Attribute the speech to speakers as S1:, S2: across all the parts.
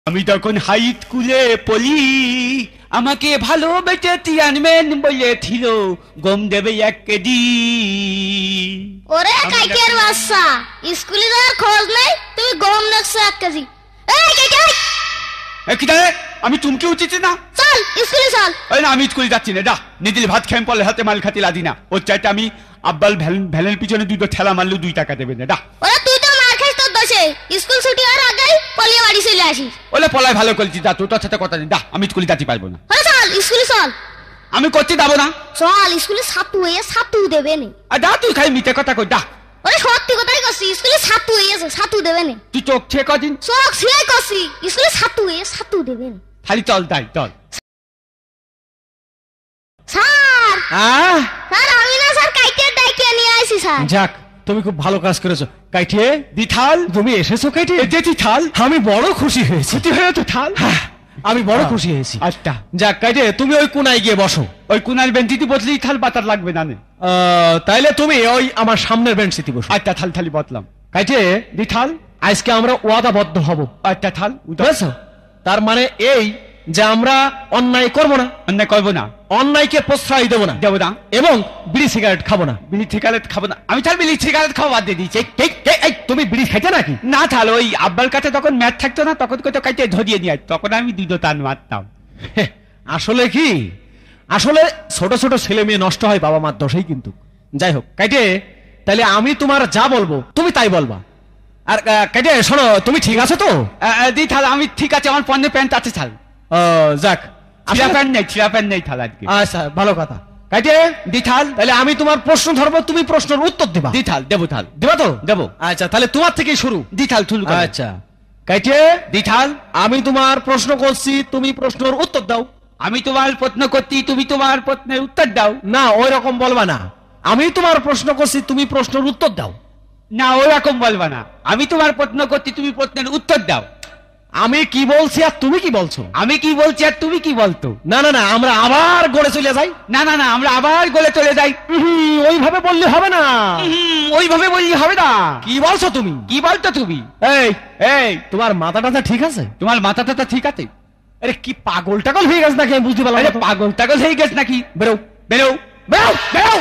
S1: আমি তখন হাই স্কুলে পড়ি, আমাকে ভালোবেসে চেয়ারম্যান বলেছিল গম দেবে 1 কেজি।
S2: ওরে কাইকের বাচ্চা, স্কুলে যাওয়ার খোঁজ নেই, তুমি গম দেখছো 1 কেজি। এই কাইকে,
S1: আমি চুমকে উঠেছি না,
S2: চল স্কুলে চল।
S1: না আমি স্কুলে যাচ্ছি না, নিজের ভাত খেয়ে পড়লে হাতে মাল খাতে লাদি না। ওর চাইতে আমি আব্বাল ভ্যানের পিছনে 2টো ঠেলা মারলেও 2 টাকা দেবে না।
S2: ওরে তুই তো মার খাইস তোর দোষে, স্কুল ছুটি হওয়ার আগেই পলিয়ে বাড়ি চলে আসিস।
S1: ওলে পলায় ভালো করেছি, যা তোর সাথে কথা নেই, আমি স্কুলে যেতে পারবো না।
S2: ওরে চল স্কুলে চল।
S1: আমি করতে যাবো না,
S2: চল স্কুলে ছাতু হয়ে ছাতু দেবে না।
S1: তুই খাই মিথ্যে কথা কই,
S2: ওরে সত্যি কথাই করছি, স্কুলে ছাতু হয়েছে, ছাতু দেবে না।
S1: তুই চোখ ছে কদিন,
S2: চোখ ছিঁড়ে করছি, স্কুলে ছাতু হয়ে ছাতু দেবে না।
S1: খালি চল চল।
S2: স্যার স্যার আমি না স্যার কাইটের ডাইকে নিয়ে আইছি স্যার।
S3: যাক, তুমি খুব ভালো কাজ করেছো কাইটে।
S1: দিথাল
S3: তুমি এসেছো কাইটে?
S1: থাল,
S3: আমি বড় খুশি হয়েছি।
S1: তো থাল,
S3: আমি বড় খুশি হয়েছি।
S1: আচ্ছা
S3: যাক কাইটে, তুমি ওই কোনায় গিয়ে বসো।
S1: ওই কোনার বেঞ্চিতে বসলেই থাল বাতার লাগবে না।
S3: তাইলে তুমি ওই আমার সামনের বেঞ্চিতে বসো।
S1: আচ্ছা থাল থালি বদলাম।
S3: কাইটে
S1: দিথাল,
S3: আজকে আমরা ওয়াদাবদ্ধ হব।
S1: আচ্ছা থাল,
S3: বুঝেছো? তার মানে এই যে আমরা অন্যায় করবো না,
S1: অন্যায় করবো না,
S3: অন্যায়কে প্রশ্রয় দেবো না, এবং বিড়ি সিগারেট খাবো না।
S1: বিড়ি সিগারেট খাবো না, আমি থাল বিড়ি সিগারেট খাওয়া বাদ দিয়ে দিয়েছি।
S3: তুমি বিড়ি খাইতে নাকি?
S1: না থাল, ওই আব্বার কাছে তখন ম্যাথ থাকতো না, তখন কত কাইতে ধরিয়ে নিয়ে তখন আমি 2 টান মারতাম।
S3: আসলে কি, আসলে ছোট ছোট ছেলে মেয়ে নষ্ট হয় বাবা মার দোষেই। কিন্তু যাই হোক কাইটে, তাহলে আমি তোমার যা বলবো তুমি তাই বলবা। আর কাইটে শোনো, তুমি ঠিক আছো তো?
S1: দি থাল, আমি ঠিক আছে, আমার পণ্যে প্যান্ট আছে থাল।
S3: যাক,
S1: ছিঁড়া প্যান্ট নেই থাল আজকে।
S3: আচ্ছা ভালো কথা। কাইটে
S1: দি থাল,
S3: তাহলে আমি তোমার প্রশ্ন ধরবো, তুমি প্রশ্নের উত্তর দিবা।
S1: দি থাল, দেবো থাল,
S3: দেবা তো?
S1: দেবো।
S3: আচ্ছা তাহলে তোমার থেকেই শুরু।
S1: দি থাল শুরু করো।
S3: আচ্ছা কাইটে,
S1: দি থাল,
S3: আমি তোমার প্রশ্ন করছি, তুমি প্রশ্নের উত্তর দাও।
S1: আমি তোমার প্রশ্ন করছি, তুমি তোমার প্রশ্নের উত্তর দাও।
S3: না ওই রকম বলবা না, আমি তোমার প্রশ্ন করছি, তুমি প্রশ্নের উত্তর দাও।
S1: না ওই রকম বলবা না, আমি তোমার প্রশ্ন করছি, তুমি প্রশ্নের উত্তর দাও।
S3: আমি কি বলছি আর তুমি কি বলছো?
S1: আমি কি বলছি আর তুমি কি বলতো?
S3: না না না, আমরা আবার গড়ে চলে যাই।
S1: না না না, আমরা আবার গলে চলে যাই।
S3: ওইভাবে বললে হবে না,
S1: ওইভাবে বললে হবে না।
S3: কি বলছো তুমি?
S1: কি বলতো তুমি?
S3: এই
S1: এই
S3: তোমার মাথা টাথা ঠিক আছে?
S1: তোমার মাথা টাথা ঠিক আছে?
S3: আরে কি পাগল টাগল হয়ে গেছে নাকি? আমি বুঝতে পারলাম না।
S1: পাগল টাগল হয়ে গেছে নাকি?
S3: বেরো
S1: বেরো বেরো বেরো।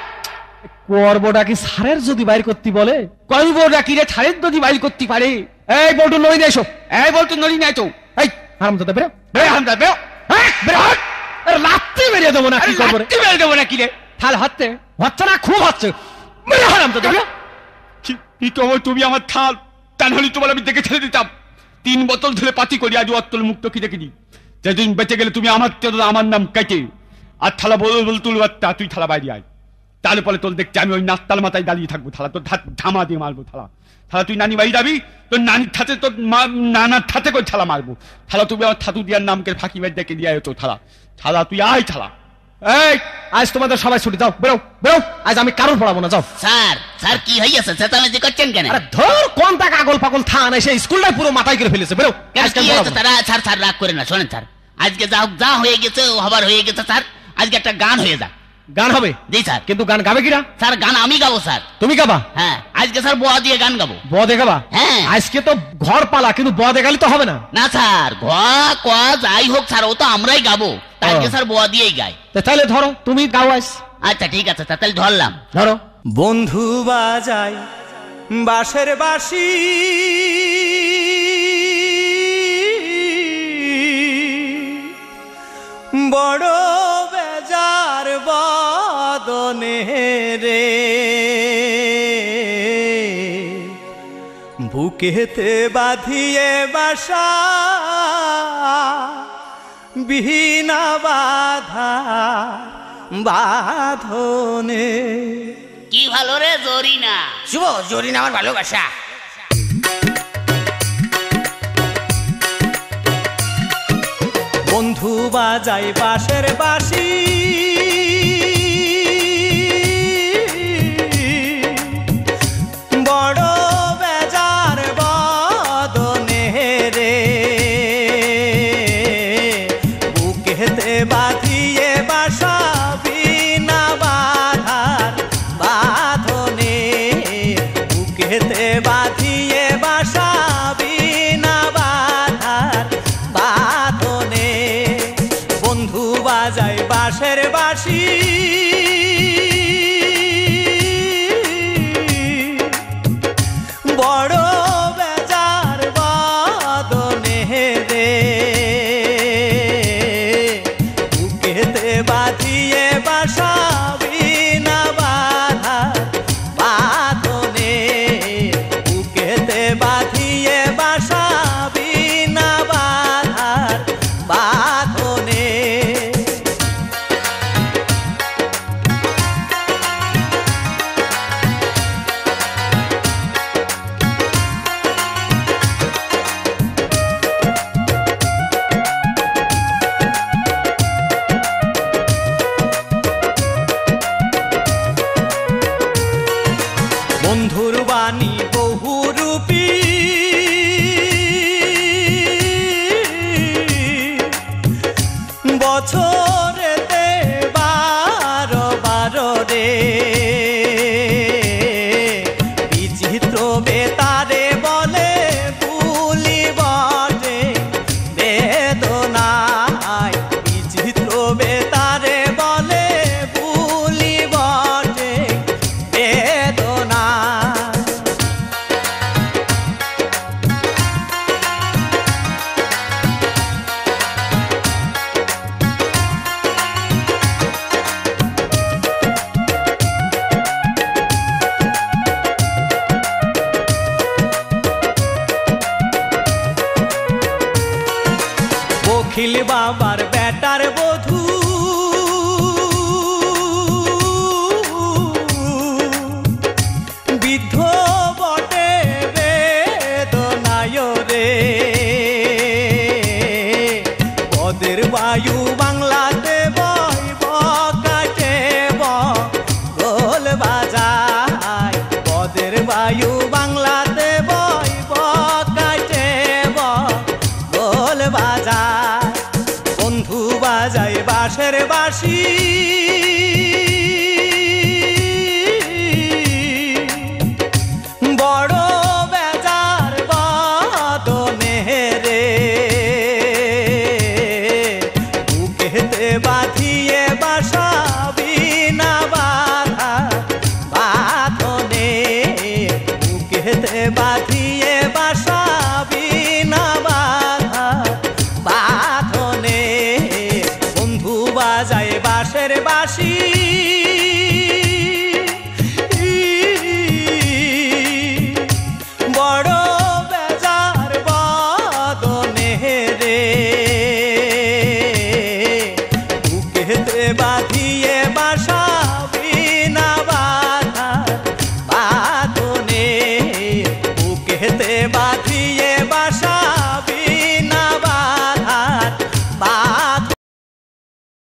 S3: করবোটা কি স্যারের যদি বাইর করতে বলে?
S1: করবোটা কি রে ছাড়ের যদি বাইর করতে পারে?
S3: এই বলটু নড়ি নিয়ে এসো।
S1: এই বলটু নড়ি নিয়ে এসো।
S3: এই হারামজাদা বেরো,
S1: বেরো হারামজাদা বেরো।
S3: বেরো। আরে লাত্তি মেরে দেবো না, কি করবো রে?
S1: লাত্তি মেরে দেবো না কি রে? থাল হচ্ছে
S3: হচ্ছে না, খুব হচ্ছে। বেরো হারামজাদা বেরো।
S1: কি তুমি আমার থাল, তা নাহলে তোমার আমি দেখে ছেড়ে দিতাম। 3 বোতল ধরে পাতি করি, আজ অত্তল মুক্ত কি দেখিনি। যেদিন বেঁচে গেলে তুমি আমার নাম কেটে আর থালা বল তুলবারটা, তুই থালা বাইরে আয়। তাহলে পরে তোর দেখছি আমি ওই নাস্তাল মাথায় দাঁড়িয়ে থাকবো, থালা তোর ধামা দিয়ে মারবো। থালা তুই নানি বাড়ি যাবি, তোর নানির ঠাতে তোর নানার ঠাতে করে থালা মারবো। থালা তুমি আমার থাতু দিয়ার নামকে ফাঁকি বাড়ি ডেকে দিয়ে তো থালা তুই আয় থালা।
S3: এই আজ তোমাদের সবাই ছুটি, যাও বেরো বেরো, আজ আমি কারোর পড়াবো না, যাও।
S4: স্যার কি হইয়াছে? চেঁচামেচি করছেন কেন?
S3: আরে ধর কোন টাকা আগল পাগল থান এসে স্কুলটাই পুরো মাথায় করে ফেলেছে। বেরো।
S4: স্যার রাগ করে না, শোনেন স্যার, আজকে যা হয়ে গেছে হবার হয়ে গেছে স্যার। আজকে একটা গান হয়ে যাক।
S3: গান হবে?
S4: জি স্যার।
S3: কিন্তু গান গাবে কিনা?
S4: স্যার গান আমি গাবো স্যার।
S3: তুমি গাবা?
S4: হ্যাঁ, আজকে স্যার বোয়া দিয়ে গান গাবো।
S3: ব দেখাবা?
S4: হ্যাঁ।
S3: আজকে তো ঘর পালা, কিন্তু ব দেখালে তো হবে না।
S4: না স্যার, যাই হোক স্যার, ও তো আমরাই গাবো, আজকে স্যার বোয়া দিয়েই গাই।
S3: তাহলে ধরো, তুমি গাও আজ।
S4: আচ্ছা ঠিক আছে স্যার, তাহলে ধরলাম।
S3: ধরো।
S5: বন্ধু বাজায় বাঁশের বাঁশি, বড় বেজার বদনে রে, বুকেতে বাঁধিয়ে বাসা বিনা বাধা বাঁধনে।
S4: কি ভালো রে জরিনা।
S6: শুভ জরিনা আমার ভালোবাসা।
S5: বন্ধু বাজায় বাঁশের বাঁশি, বড় বেজার বদনে রে, বুকেতে বাঁধিয়ে বাসা বিনা বাধার বাঁধনে, বুকেতে বাঁধিয়ে বাসা বিনা বাধার নিখিল বাবার বেটার বধূ বৃদ্ধ বটে বেদনায় রে পদের বায়ু বাংলাতে বইব কাটে গোল বাজায় পদের বায়ু বাংলাতে বইব কাটে গোল বাজায় বন্ধু বাজায় বাঁশের বাঁশি বড় বেজার বাদনে রে বুকেতে বাঁধিয়ে বাসা বিনা বাধা বাঁধনে বুকেতে বাঁধিয়ে বাসা বিনা বাধা বাঁধনে বন্ধু বাজায় বাঁশের বাঁশি বড় বেজার বাদনে রে বুকেতে বাঁধিয়ে বাসা